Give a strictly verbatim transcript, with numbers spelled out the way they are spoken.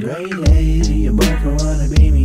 great days, and your boyfriend wanna be me.